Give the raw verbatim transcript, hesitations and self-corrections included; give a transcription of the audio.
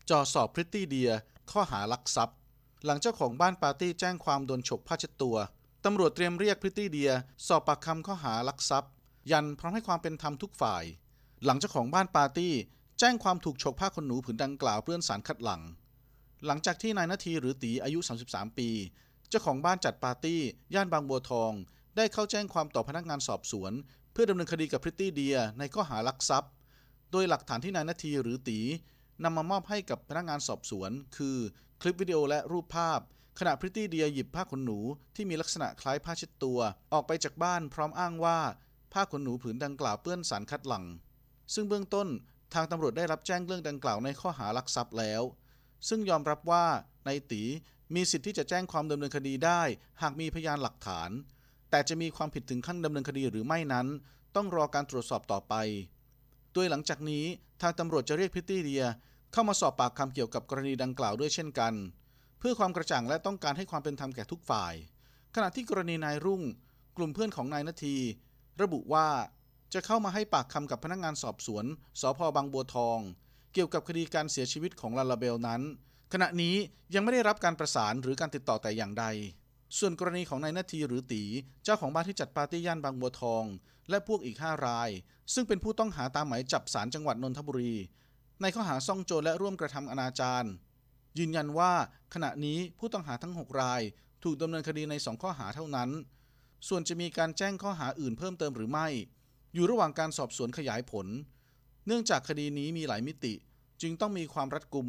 จ่อสอบพริตตี้เดียข้อหาลักทรัพย์หลังเจ้าของบ้านปาร์ตี้แจ้งความโดนฉกผ้าเช็ดตัวตำรวจเตรียมเรียกพริตตี้เดียสอบปากคำข้อหาลักทรัพย์ยันพร้อมให้ความเป็นธรรมทุกฝ่ายหลังเจ้าของบ้านปาร์ตี้แจ้งความถูกฉกผ้าขนหนูผืนดังกล่าวเปื้อนสารคัดหลั่งหลังจากที่นายนาทีหรือตีอายุสามสิบสามปีเจ้าของบ้านจัดปาร์ตี้ย่านบางบัวทองได้เข้าแจ้งความต่อพนักงานสอบสวนเพื่อดำเนินคดีกับพริตตี้เดียในข้อหาลักทรัพย์โดยหลักฐานที่นายนาทีหรือตีนำมามอบให้กับพนักงานสอบสวนคือคลิปวิดีโอและรูปภาพขณะพริตตี้เดียหยิบผ้าขนหนูที่มีลักษณะคล้ายผ้าเช็ดตัวออกไปจากบ้านพร้อมอ้างว่าผ้าขนหนูผืนดังกล่าวเปื้อนสารคัดหลั่งซึ่งเบื้องต้นทางตำรวจได้รับแจ้งเรื่องดังกล่าวในข้อหาลักทรัพย์แล้วซึ่งยอมรับว่านายตีมีสิทธิ์ที่จะแจ้งความดำเนินคดีได้หากมีพยานหลักฐานแต่จะมีความผิดถึงขั้นดำเนินคดีหรือไม่นั้นต้องรอการตรวจสอบต่อไปโดยหลังจากนี้ทางตำรวจจะเรียกพริตตี้เดียเข้ามาสอบปากคำเกี่ยวกับกรณีดังกล่าวด้วยเช่นกันเพื่อความกระจ่างและต้องการให้ความเป็นธรรมแก่ทุกฝ่ายขณะที่กรณีนายรุ่งกลุ่มเพื่อนของนายนาทีระบุว่าจะเข้ามาให้ปากคำกับพนักงานสอบสวนสภ.บางบัวทองเกี่ยวกับคดีการเสียชีวิตของลาลาเบลนั้นขณะนี้ยังไม่ได้รับการประสานหรือการติดต่อแต่อย่างใดส่วนกรณีของนายนาทีหรือตีเจ้าของบ้านที่จัดปาร์ตี้ย่านบางบัวทองและพวกอีกห้ารายซึ่งเป็นผู้ต้องหาตามหมายจับศาลจังหวัดนนทบุรีในข้อหาซ่องโจรและร่วมกระทำอนาจารยืนยันว่าขณะนี้ผู้ต้องหาทั้งหกรายถูกดำเนินคดีในสองข้อหาเท่านั้นส่วนจะมีการแจ้งข้อหาอื่นเพิ่มเติมหรือไม่อยู่ระหว่างการสอบสวนขยายผลเนื่องจากคดีนี้มีหลายมิติจึงต้องมีความรัดกุม